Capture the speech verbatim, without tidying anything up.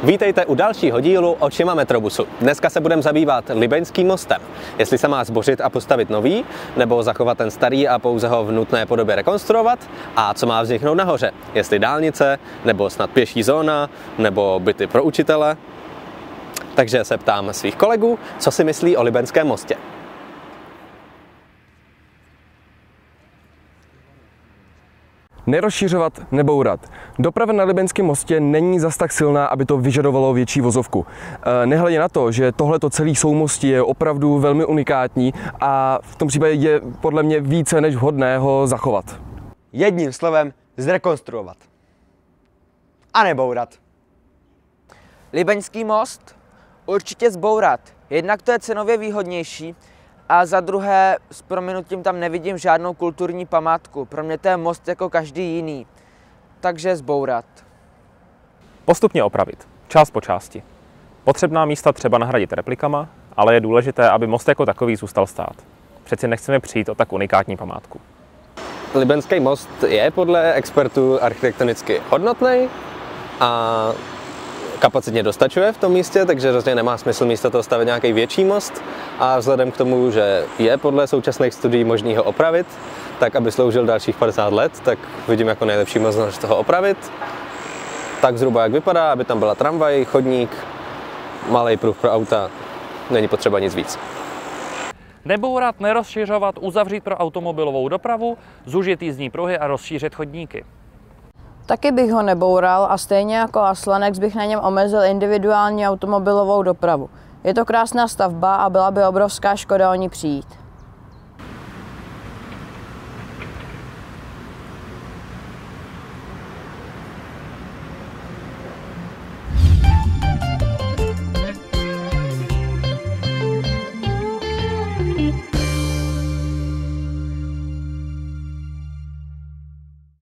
Vítejte u dalšího dílu Očima metrobusu. Dneska se budeme zabývat Libeňským mostem. Jestli se má zbořit a postavit nový, nebo zachovat ten starý a pouze ho v nutné podobě rekonstruovat, a co má vzniknout nahoře. Jestli dálnice, nebo snad pěší zóna, nebo byty pro učitele. Takže se ptám svých kolegů, co si myslí o Libeňském mostě. Nerozšiřovat, nebourat. Doprava na Libeňském mostě není zas tak silná, aby to vyžadovalo větší vozovku. Nehledě na to, že tohleto celý soumostí je opravdu velmi unikátní a v tom případě je podle mě více než vhodné ho zachovat. Jedním slovem zrekonstruovat. A nebourat. Libeňský most určitě zbourat. Jednak to je cenově výhodnější a za druhé s prominutím tam nevidím žádnou kulturní památku. Pro mě to je most jako každý jiný. Takže zbourat. Postupně opravit, část po části. Potřebná místa třeba nahradit replikama, ale je důležité, aby most jako takový zůstal stát. Přeci nechceme přijít o tak unikátní památku. Libeňský most je podle expertů architektonicky hodnotný a kapacitně dostačuje v tom místě, takže rozhodně nemá smysl místo toho stavět nějaký větší most. A vzhledem k tomu, že je podle současných studií možný ho opravit, tak aby sloužil dalších padesát let, tak vidím jako nejlepší možnost toho opravit. Tak zhruba jak vypadá, aby tam byla tramvaj, chodník, malý pruh pro auta, není potřeba nic víc. Nebourat, nerozšiřovat, uzavřít pro automobilovou dopravu, zúžit jízdní pruhy a rozšířit chodníky. Taky bych ho neboural a stejně jako Aslanex bych na něm omezil individuální automobilovou dopravu. Je to krásná stavba a byla by obrovská škoda o ní přijít. Thank you.